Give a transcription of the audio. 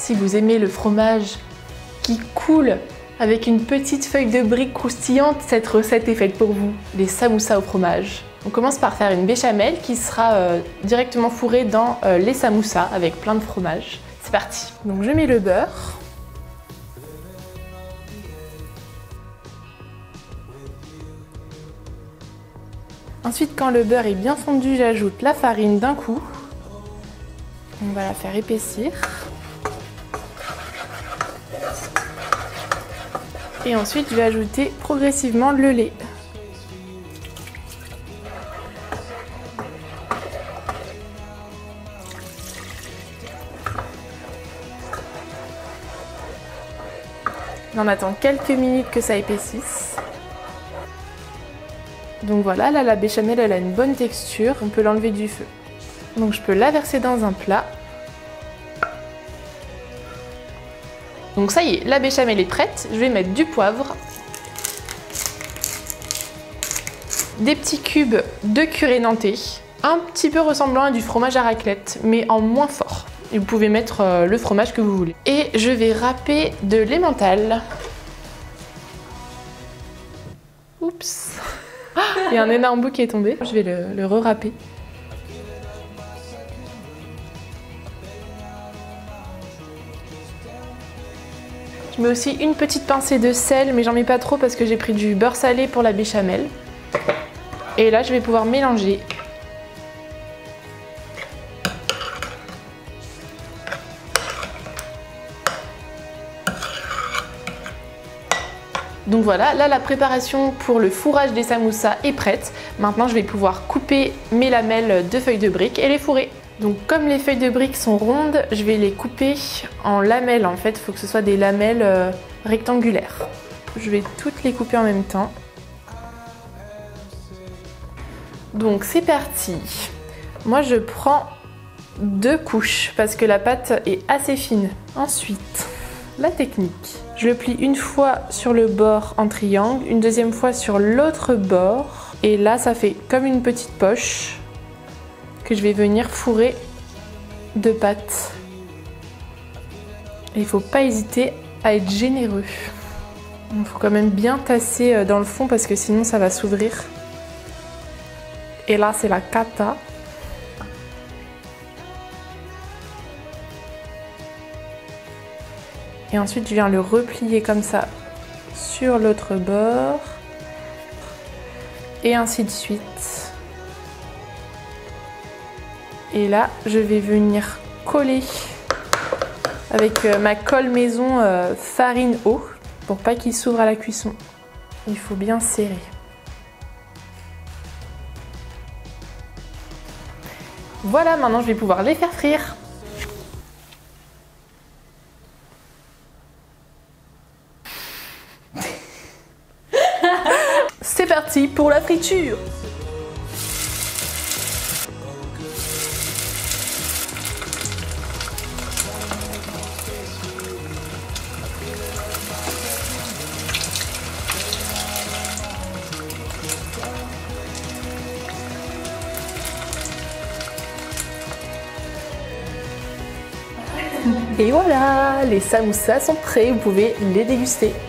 Si vous aimez le fromage qui coule avec une petite feuille de brique croustillante, cette recette est faite pour vous, les samoussas au fromage. On commence par faire une béchamel qui sera directement fourrée dans les samoussas avec plein de fromage. C'est parti. Donc je mets le beurre. Ensuite, quand le beurre est bien fondu, j'ajoute la farine d'un coup. On va la faire épaissir. Et ensuite, je vais ajouter progressivement le lait. On attend quelques minutes que ça épaississe. Donc voilà, là la béchamel elle a une bonne texture, on peut l'enlever du feu. Donc je peux la verser dans un plat. Donc ça y est, la béchamel est prête, je vais mettre du poivre, des petits cubes de curé nantais, un petit peu ressemblant à du fromage à raclette, mais en moins fort. Et vous pouvez mettre le fromage que vous voulez. Et je vais râper de l'emmental. Oups. Il y a un énorme bout qui est tombé. Je vais le re-râper. Je mets aussi une petite pincée de sel, mais j'en mets pas trop parce que j'ai pris du beurre salé pour la béchamel. Et là, je vais pouvoir mélanger. Donc voilà, là la préparation pour le fourrage des samoussas est prête. Maintenant je vais pouvoir couper mes lamelles de feuilles de briques et les fourrer. Donc comme les feuilles de briques sont rondes, je vais les couper en lamelles en fait. Il faut que ce soit des lamelles rectangulaires. Je vais toutes les couper en même temps. Donc c'est parti. Moi je prends 2 couches parce que la pâte est assez fine. Ensuite, la technique. Je le plie une fois sur le bord en triangle, une deuxième fois sur l'autre bord. Et là, ça fait comme une petite poche que je vais venir fourrer de pâte. Et il ne faut pas hésiter à être généreux. Il faut quand même bien tasser dans le fond parce que sinon ça va s'ouvrir. Et là, c'est la cata. Et ensuite, je viens le replier comme ça sur l'autre bord. Et ainsi de suite. Et là, je vais venir coller avec ma colle maison farine eau pour pas qu'il s'ouvre à la cuisson. Il faut bien serrer. Voilà, maintenant je vais pouvoir les faire frire. C'est parti pour la friture. Et voilà, les samoussas sont prêts, vous pouvez les déguster.